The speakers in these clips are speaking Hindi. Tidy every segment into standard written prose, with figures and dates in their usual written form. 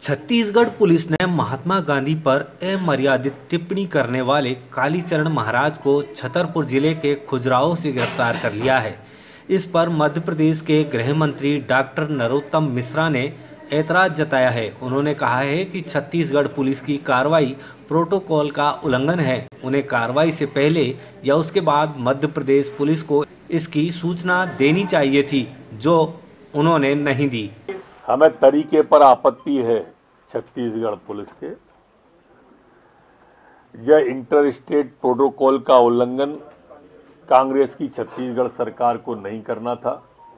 छत्तीसगढ़ पुलिस ने महात्मा गांधी पर अमर्यादित टिप्पणी करने वाले कालीचरण महाराज को छतरपुर जिले के खुजराहो से गिरफ्तार कर लिया है। इस पर मध्य प्रदेश के गृह मंत्री डॉक्टर नरोत्तम मिश्रा ने ऐतराज जताया है। उन्होंने कहा है कि छत्तीसगढ़ पुलिस की कार्रवाई प्रोटोकॉल का उल्लंघन है। उन्हें कार्रवाई से पहले या उसके बाद मध्य प्रदेश पुलिस को इसकी सूचना देनी चाहिए थी, जो उन्होंने नहीं दी। हमें तरीके पर आपत्ति है छत्तीसगढ़ पुलिस के। यह इंटर स्टेट प्रोटोकॉल का उल्लंघन कांग्रेस की छत्तीसगढ़ सरकार को नहीं करना था।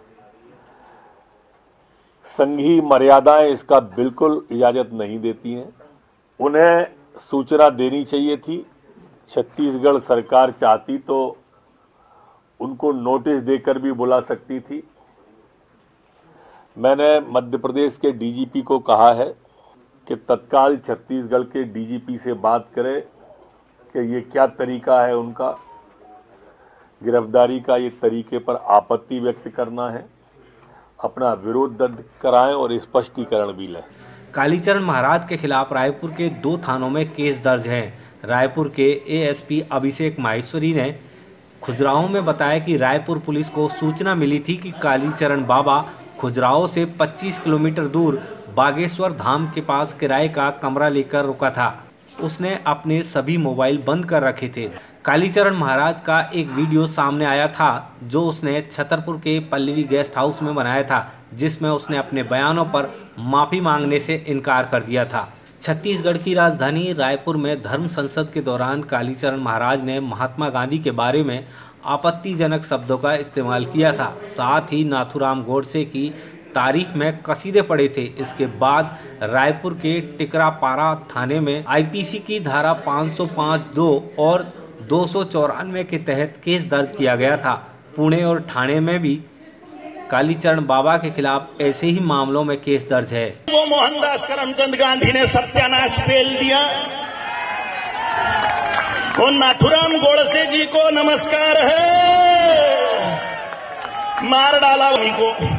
संघीय मर्यादाएं इसका बिल्कुल इजाजत नहीं देती हैं। उन्हें सूचना देनी चाहिए थी। छत्तीसगढ़ सरकार चाहती तो उनको नोटिस देकर भी बुला सकती थी। मैंने मध्य प्रदेश के डीजीपी को कहा है कि तत्काल छत्तीसगढ़ के डीजीपी से बात करें कि ये क्या तरीका है उनका गिरफ्तारी का। ये तरीके पर आपत्ति व्यक्त करना है, अपना विरोध दर्ज कराएं और स्पष्टीकरण भी लें। कालीचरण महाराज के खिलाफ रायपुर के 2 थानों में केस दर्ज है। रायपुर के एएसपी अभिषेक माहेश्वरी ने खुजराहो में बताया कि रायपुर पुलिस को सूचना मिली थी कि कालीचरण बाबा खुजराहो से 25 किलोमीटर दूर बागेश्वर धाम के पास किराए का कमरा लेकर रुका था। उसने अपने सभी मोबाइल बंद कर रखे थे। कालीचरण महाराज का एक वीडियो सामने आया था जो उसने छतरपुर के पल्लवी गेस्ट हाउस में बनाया था, जिसमें उसने अपने बयानों पर माफ़ी मांगने से इनकार कर दिया था। छत्तीसगढ़ की राजधानी रायपुर में धर्म संसद के दौरान कालीचरण महाराज ने महात्मा गांधी के बारे में आपत्तिजनक शब्दों का इस्तेमाल किया था। साथ ही नाथूराम गोडसे की तारीख में कसीदे पड़े थे। इसके बाद रायपुर के टिकरापारा थाने में आईपीसी की धारा 505(2) और 294 के तहत केस दर्ज किया गया था। पुणे और ठाणे में भी कालीचरण बाबा के खिलाफ ऐसे ही मामलों में केस दर्ज है। वो मोहनदास करमचंद गांधी ने सत्यानाश पेल दिया। वो नाथूराम गोडसे जी को नमस्कार है, मार डाला उन्हीं को।